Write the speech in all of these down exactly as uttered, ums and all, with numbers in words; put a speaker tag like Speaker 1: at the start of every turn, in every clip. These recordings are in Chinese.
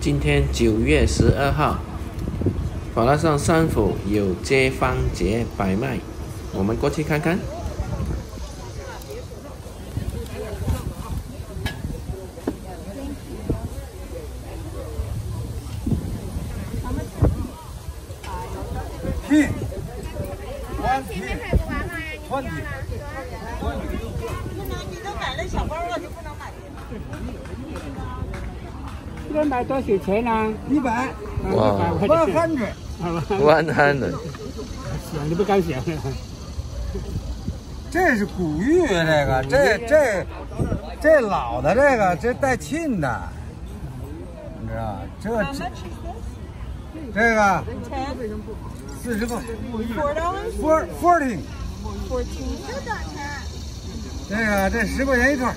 Speaker 1: 今天九月十二号，法拉盛山府有街坊节摆卖，我们过去看看。
Speaker 2: T， one T， twenty。
Speaker 3: 不能，你都买了小包了就不能买别的。
Speaker 4: 这买多少钱呢？
Speaker 2: 一百。
Speaker 1: 哇
Speaker 2: ，one hundred。
Speaker 1: one hundred。
Speaker 4: 想都不敢想。
Speaker 2: 这是古玉，这个，这这这老的这个，这带沁的，你知道这这这个四十块 ，four fourteen。
Speaker 3: fourteen， 这多少钱？
Speaker 2: 这个这十块钱一串，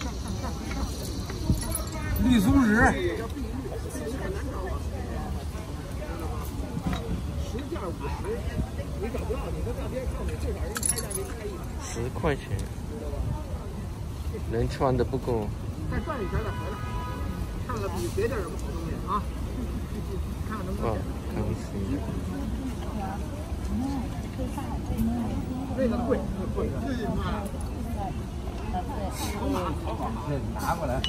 Speaker 2: 绿松石。
Speaker 1: 十块钱，人穿的不够。
Speaker 4: 再转一圈再回来，看看比别地儿有什么好东西啊？看看能不能。
Speaker 1: 哇，看不起。
Speaker 4: 那个贵，贵。
Speaker 2: 拿过来。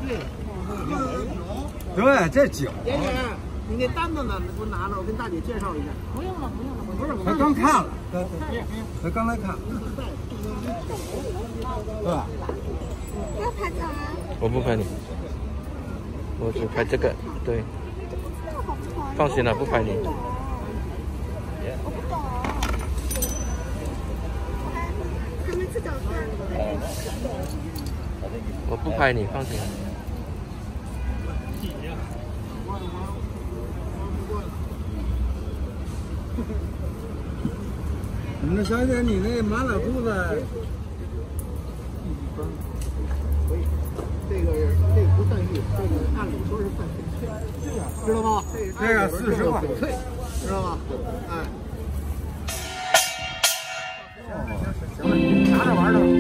Speaker 2: 对，这酒。
Speaker 4: 爷爷，你那单子呢？给我拿了，我跟大姐介绍一下。不用了，不用了，不是。
Speaker 2: 他刚看了，他刚来看，对吧？
Speaker 3: 要拍照吗？
Speaker 1: 我不拍你，我只拍这个。对，放心了，不拍你。
Speaker 3: 我不懂。他们吃早饭。
Speaker 1: 我不拍你，放心。
Speaker 2: 你那小姐，你那麻辣兔子，
Speaker 4: 这个这个不算玉，这个按理说是算翡翠，知道吗？
Speaker 2: 这个四十块，
Speaker 4: 翡翠，知道吗？哎。行了，你拿着玩的。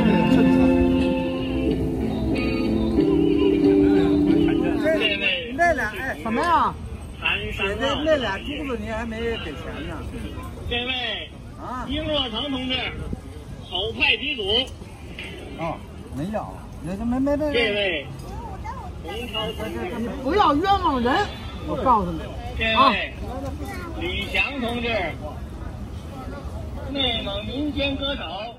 Speaker 2: 这那俩哎，
Speaker 4: 怎么样？
Speaker 2: 那那俩珠子您还没给钱呢。
Speaker 5: 这位
Speaker 2: 啊，
Speaker 5: 殷若腾同志，首派机组。
Speaker 2: 哦，没要，也就没没没。
Speaker 5: 这位洪涛同志，
Speaker 4: 你不要冤枉人，我告诉你。
Speaker 5: 这位李翔同志，内蒙民间歌手。